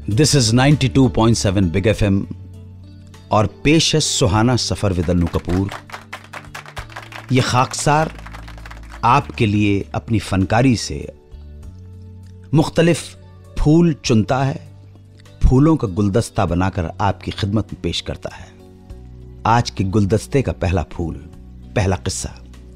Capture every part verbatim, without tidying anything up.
This is ninety two point seven big FM और पेश है सुहाना सफर विद अन्नू कपूर। यह खाकसार आपके लिए अपनी फनकारी से मुख्तलिफ फूल चुनता है, फूलों का गुलदस्ता बनाकर आपकी खिदमत में पेश करता है। आज के गुलदस्ते का पहला फूल, पहला किस्सा,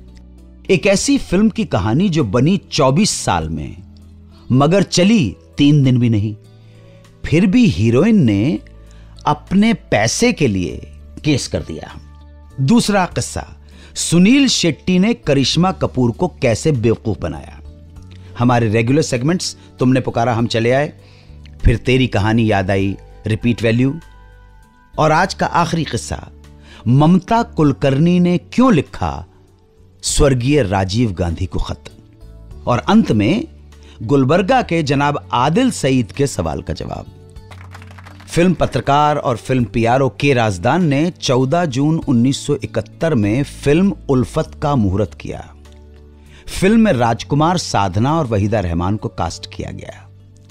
एक ऐसी फिल्म की कहानी जो बनी चौबीस साल में मगर चली तीन दिन भी नहीं। फिर भी हीरोइन ने अपने पैसे के लिए केस कर दिया। दूसरा किस्सा, सुनील शेट्टी ने करिश्मा कपूर को कैसे बेवकूफ बनाया। हमारे रेगुलर सेगमेंट्स तुमने पुकारा हम चले आए, फिर तेरी कहानी याद आई, रिपीट वैल्यू, और आज का आखिरी किस्सा, ममता कुलकर्णी ने क्यों लिखा स्वर्गीय राजीव गांधी को खत, और अंत में गुलबर्गा के जनाब आदिल सईद के सवाल का जवाब। फिल्म पत्रकार और फिल्म पीआरओ के राजदान ने चौदह जून उन्नीस सौ इकहत्तर में फिल्म उल्फत का मुहूर्त किया। फिल्म में राजकुमार, साधना और वहीदा रहमान को कास्ट किया गया,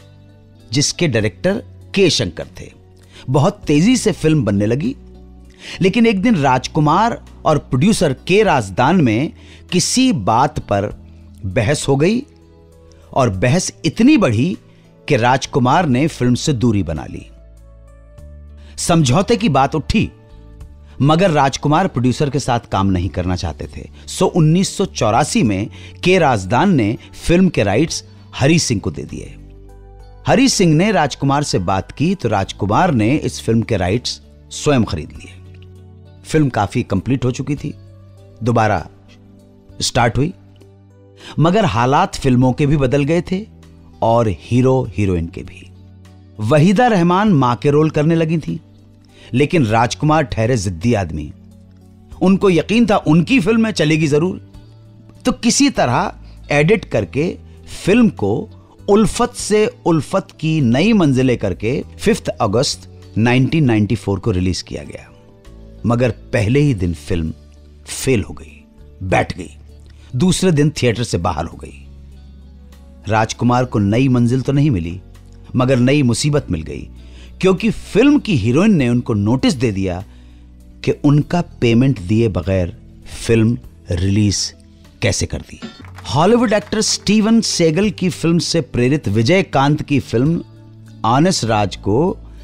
जिसके डायरेक्टर के शंकर थे। बहुत तेजी से फिल्म बनने लगी, लेकिन एक दिन राजकुमार और प्रोड्यूसर के राजदान में किसी बात पर बहस हो गई, और बहस इतनी बढ़ी कि राजकुमार ने फिल्म से दूरी बना ली। समझौते की बात उठी, मगर राजकुमार प्रोड्यूसर के साथ काम नहीं करना चाहते थे। सो उन्नीस सौ चौरासी में के राजदान ने फिल्म के राइट्स हरी सिंह को दे दिए। हरी सिंह ने राजकुमार से बात की तो राजकुमार ने इस फिल्म के राइट्स स्वयं खरीद लिए। फिल्म काफी कंप्लीट हो चुकी थी, दोबारा स्टार्ट हुई, मगर हालात फिल्मों के भी बदल गए थे और हीरो हीरोइन के भी। वहीदा रहमान मां के रोल करने लगी थी, लेकिन राजकुमार ठहरे जिद्दी आदमी। उनको यकीन था उनकी फिल्म में चलेगी जरूर, तो किसी तरह एडिट करके फिल्म को उल्फत से उल्फत की नई मंजिलें करके fifth August nineteen ninety four को रिलीज किया गया। मगर पहले ही दिन फिल्म फेल हो गई, बैठ गई, दूसरे दिन थिएटर से बाहर हो गई। राजकुमार को नई मंजिल तो नहीं मिली, मगर नई मुसीबत मिल गई, क्योंकि फिल्म की हीरोइन ने उनको नोटिस दे दिया कि उनका पेमेंट दिए बगैर फिल्म रिलीज कैसे कर दी। हॉलीवुड एक्टर स्टीवन सेगल की फिल्म से प्रेरित विजयकांत की फिल्म ऑनेस्ट राज को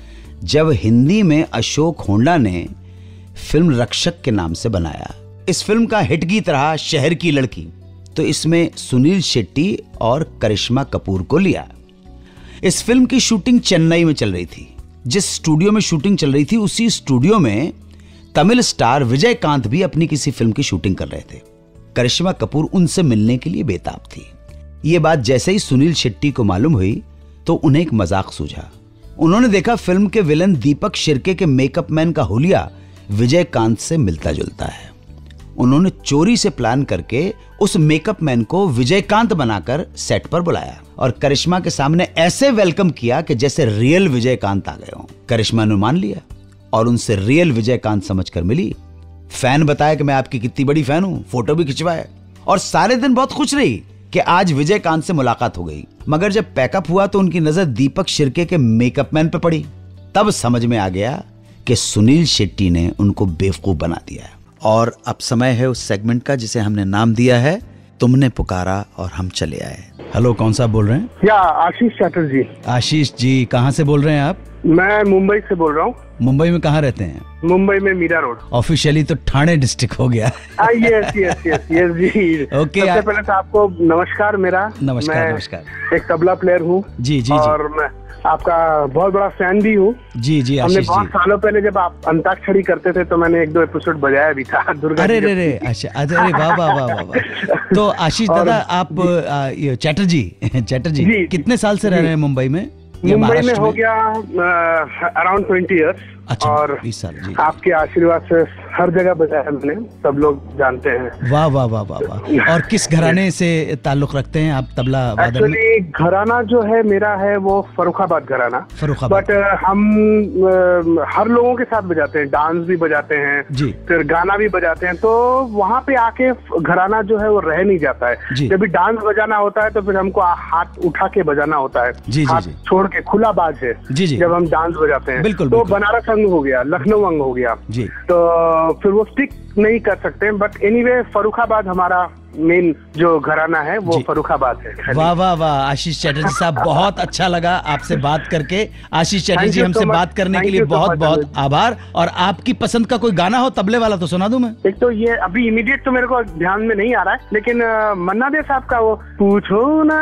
जब हिंदी में अशोक होंडा ने फिल्म रक्षक के नाम से बनाया। इस फिल्म का हिट गीत रहा शहर की लड़की, तो इसमें सुनील शेट्टी और करिश्मा कपूर को लिया। इस फिल्म की शूटिंग चेन्नई में चल रही थी। जिस स्टूडियो में शूटिंग चल रही थी, उसी स्टूडियो में तमिल स्टार विजयकांत भी अपनी किसी फिल्म की शूटिंग कर रहे थे। करिश्मा कपूर उनसे मिलने के लिए बेताब थी। यह बात जैसे ही सुनील शेट्टी को मालूम हुई तो उन्हें एक मजाक सूझा। उन्होंने देखा फिल्म के विलन दीपक शिर्के के मेकअप मैन का हुलिया विजयकांत से मिलता जुलता है। उन्होंने चोरी से प्लान करके उस मेकअप मैन को विजयकांत बनाकर सेट पर बुलाया और करिश्मा के सामने ऐसे वेलकम किया कि जैसे रियल विजयकांत आ गए हों। करिश्मा ने मान लिया और उनसे रियल विजयकांत समझकर मिली। फैन बताया कि मैं आपकी कितनी बड़ी फैन हूं, फोटो भी खिंचवाए, और सारे दिन बहुत खुश रही कि आज विजयकांत से मुलाकात हो गई। मगर जब पैकअप हुआ तो उनकी नजर दीपक शिर्के के मेकअप मैन पर पड़ी। तब समझ में आ गया कि सुनील शेट्टी ने उनको बेवकूफ बना दिया। और अब समय है उस सेगमेंट का जिसे हमने नाम दिया है तुमने पुकारा और हम चले आए। हेलो, कौन सा बोल रहे हैं? या आशीष चैटर्जी। आशीष जी, कहाँ से बोल रहे हैं आप? मैं मुंबई से बोल रहा हूँ। मुंबई में कहाँ रहते हैं? मुंबई में मीरा रोड। ऑफिशियली तो ठाणे डिस्ट्रिक्ट हो गया। यस यस यस यस जी। ओके, सबसे पहले तो आपको नमस्कार। मेरा नमस्कार। नमस्कार। एक तबला प्लेयर हूँ जी जी और मैं आपका बहुत बड़ा फैन भी हूँ। जी जी हमने बहुत सालों पहले जब आप अंताक्षरी करते थे तो मैंने एक दो एपिसोड बजाया भी था। दुर्गा अरे रे रे अच्छा, अरे वाह वाह वाह वाह। तो आशीष दादा, आप चैटर्जी चैटर्जी कितने साल से रह रहे हैं मुंबई में? मुंबई में हो गया अराउंड ट्वेंटी इयर्स। अच्छा, और बीस साल जी। आपके आशीर्वाद से हर जगह बजाया मैंने, सब लोग जानते हैं। वाह वाह वाह वाह वाह। और किस घराने से ताल्लुक रखते हैं आप तबला वादन में? एक्चुअली घराना जो है मेरा है वो फर्रुखाबाद घराना। फर्रुखाबाद। बट हम आ, हर लोगों के साथ बजाते हैं, डांस भी बजाते हैं जी, फिर गाना भी बजाते हैं, तो वहाँ पे आके घराना जो है वो रह नहीं जाता है। जब भी डांस बजाना होता है तो फिर हमको हाथ उठा के बजाना होता है, जी, हाथ जी, जी। छोड़ के, खुला बाज है जी, जी। जब हम डांस बजाते हैं। बिल्कुल, तो बिल्कुल। बनारस अंग हो गया, लखनऊ अंग हो गया जी। तो फिर वो स्टिक नहीं कर सकते। बट एनीवे फर्रुखाबाद हमारा मेन जो घराना है वो फर्रुखाबाद है। वाह वाह वाह। आशीष चैटर्जी साहब, बहुत अच्छा लगा आपसे बात करके। आशीष चैटर्जी, हमसे बात करने के लिए बहुत बहुत आभार। और आपकी पसंद का कोई गाना हो तबले वाला तो सुना दूं मैं? एक तो ये अभी इमीडिएट तो मेरे को ध्यान में नहीं आ रहा है, लेकिन मन्ना डे साहब का वो पूछो ना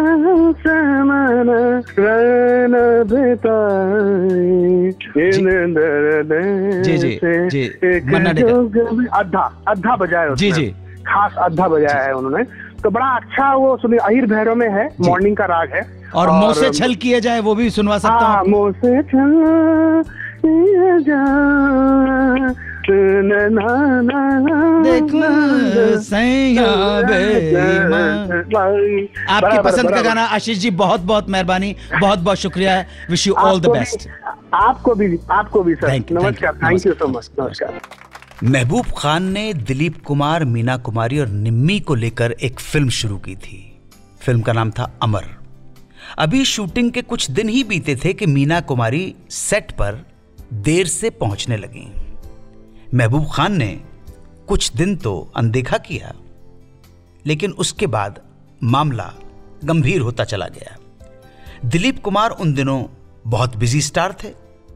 जी जी जी, मन्ना डे अद्धा अद्धा बजाया, जी जी, खास अद्धा बजाया है उन्होंने, तो बड़ा अच्छा वो सुनिए। अहिर भैरव में है, मॉर्निंग का राग है। और मुंह से छल किए जाए वो भी सुनवा सकता हूँ। मुंह से छल किए जाए, आपकी पसंद का गाना। आशीष जी, बहुत बहुत मेहरबानी, बहुत बहुत शुक्रिया। Wish you all the best. आपको भी, आपको भी सर, नमस्कार, थैंक यू सो मच, नमस्कार। महबूब खान ने दिलीप कुमार, मीना कुमारी और निम्मी को लेकर एक फिल्म शुरू की थी। फिल्म का नाम था अमर। अभी शूटिंग के कुछ दिन ही बीते थे कि मीना कुमारी सेट पर देर से पहुंचने लगी। महबूब खान ने कुछ दिन तो अनदेखा किया, लेकिन उसके बाद मामला गंभीर होता चला गया। दिलीप कुमार उन दिनों बहुत बिजी स्टार थे।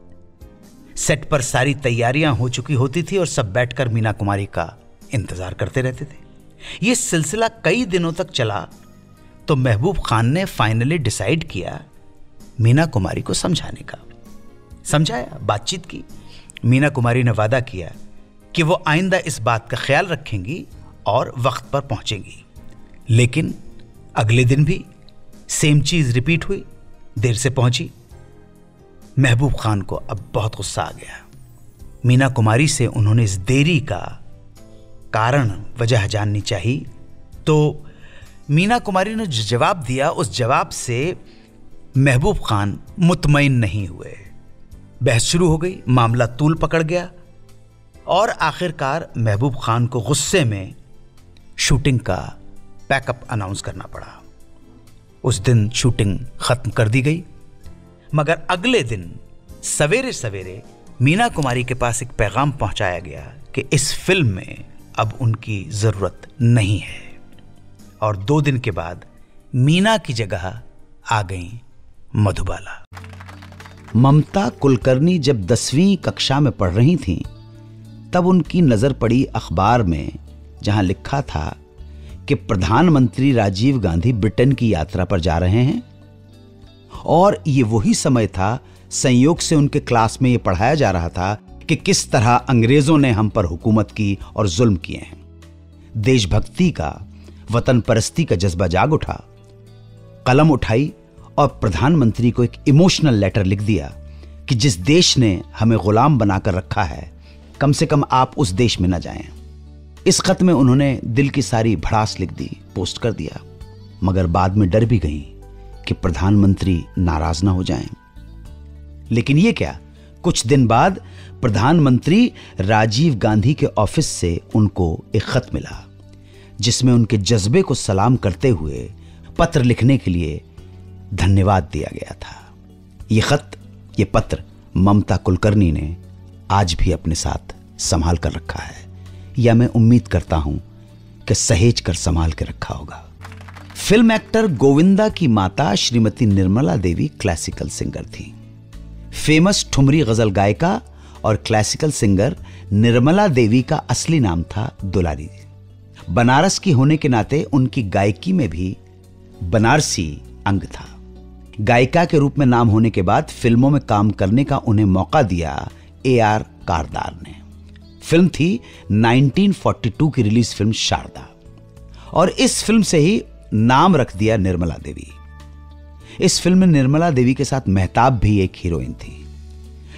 सेट पर सारी तैयारियां हो चुकी होती थी और सब बैठकर मीना कुमारी का इंतजार करते रहते थे। यह सिलसिला कई दिनों तक चला तो महबूब खान ने फाइनली डिसाइड किया मीना कुमारी को समझाने का। समझाया, बातचीत की। मीना कुमारी ने वादा किया कि वो आइंदा इस बात का ख्याल रखेंगी और वक्त पर पहुंचेंगी। लेकिन अगले दिन भी सेम चीज रिपीट हुई, देर से पहुंची। महबूब खान को अब बहुत गुस्सा आ गया। मीना कुमारी से उन्होंने इस देरी का कारण, वजह जाननी चाहिए। तो मीना कुमारी ने जो जवाब दिया, उस जवाब से महबूब खान मुतमईन नहीं हुए। बहस शुरू हो गई, मामला तूल पकड़ गया और आखिरकार महबूब खान को गुस्से में शूटिंग का पैकअप अनाउंस करना पड़ा। उस दिन शूटिंग खत्म कर दी गई, मगर अगले दिन सवेरे सवेरे मीना कुमारी के पास एक पैगाम पहुंचाया गया कि इस फिल्म में अब उनकी जरूरत नहीं है। और दो दिन के बाद मीना की जगह आ गई मधुबाला। ममता कुलकर्णी जब दसवीं कक्षा में पढ़ रही थीं, तब उनकी नजर पड़ी अखबार में, जहां लिखा था कि प्रधानमंत्री राजीव गांधी ब्रिटेन की यात्रा पर जा रहे हैं। और ये वही समय था, संयोग से उनके क्लास में ये पढ़ाया जा रहा था कि किस तरह अंग्रेजों ने हम पर हुकूमत की और जुल्म किए हैं। देशभक्ति का, वतन परस्ती का जज्बा जाग उठा। कलम उठाई और प्रधानमंत्री को एक इमोशनल लेटर लिख दिया कि जिस देश ने हमें गुलाम बनाकर रखा है, कम से कम आप उस देश में न जाएं। इस खत में उन्होंने दिल की सारी भड़ास लिख दी, पोस्ट कर दिया। मगर बाद में डर भी गई कि प्रधानमंत्री नाराज ना हो जाएं। लेकिन ये क्या, कुछ दिन बाद प्रधानमंत्री राजीव गांधी के ऑफिस से उनको एक खत मिला, जिसमें उनके जज्बे को सलाम करते हुए पत्र लिखने के लिए धन्यवाद दिया गया था। यह खत, यह पत्र ममता कुलकर्णी ने आज भी अपने साथ संभाल कर रखा है, या मैं उम्मीद करता हूं कि सहेज कर संभाल के रखा होगा। फिल्म एक्टर गोविंदा की माता श्रीमती निर्मला देवी क्लासिकल सिंगर थी। फेमस ठुमरी गजल गायिका और क्लासिकल सिंगर निर्मला देवी का असली नाम था दुलारी। बनारस की होने के नाते उनकी गायकी में भी बनारसी अंग था। गायिका के रूप में नाम होने के बाद फिल्मों में काम करने का उन्हें मौका दिया ए आर कारदार ने। फिल्म थी उन्नीस सौ बयालीस की रिलीज फिल्म शारदा, और इस फिल्म से ही नाम रख दिया निर्मला देवी। इस फिल्म में निर्मला देवी के साथ मेहताब भी एक हीरोइन थी।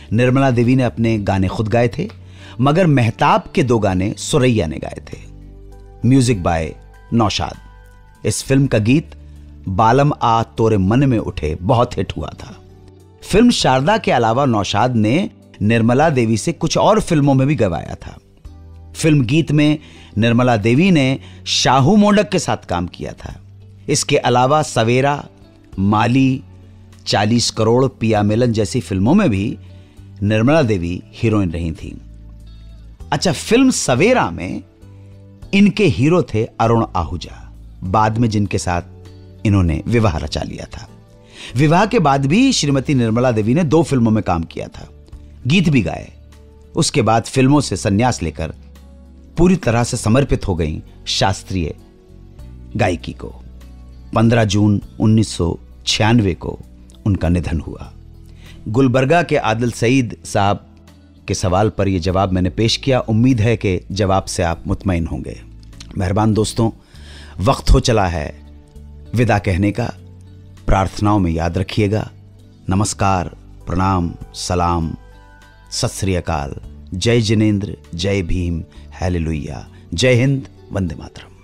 निर्मला देवी ने अपने गाने खुद गाए थे, मगर मेहताब के दो गाने सुरैया ने गाए थे। Music by Naushad. इस फिल्म का गीत बालम आ तोरे मन में उठे बहुत हिट हुआ था। फिल्म शारदा के अलावा नौशाद ने निर्मला देवी से कुछ और फिल्मों में भी गवाया था। फिल्म गीत में निर्मला देवी ने शाहू मोडक के साथ काम किया था। इसके अलावा सवेरा, माली, चालीस करोड़, पिया मिलन जैसी फिल्मों में भी निर्मला देवी हीरोइन रही थी। अच्छा, फिल्म सवेरा में इनके हीरो थे अरुण आहूजा, बाद में जिनके साथ इन्होंने विवाह रचा लिया था। विवाह के बाद भी श्रीमती निर्मला देवी ने दो फिल्मों में काम किया था, गीत भी गाए। उसके बाद फिल्मों से संन्यास लेकर पूरी तरह से समर्पित हो गई शास्त्रीय गायकी को। पंद्रह जून उन्नीस सौ छियानवे को उनका निधन हुआ। गुलबर्गा के आदिल सईद साहब के सवाल पर यह जवाब मैंने पेश किया। उम्मीद है कि जवाब से आप मुतमईन होंगे। मेहरबान दोस्तों, वक्त हो चला है विदा कहने का। प्रार्थनाओं में याद रखिएगा। नमस्कार, प्रणाम, सलाम, सत श्री अकाल, जय जिनेंद्र, जय भीम, हालेलुया, जय हिंद, वंदे मातरम।